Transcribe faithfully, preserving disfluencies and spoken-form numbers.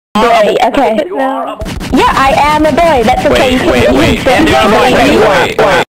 Boy, okay. You are a boy. Yeah, I am a boy. That's okay. Wait, wait, wait. And you're a boy. Wait, wait, wait.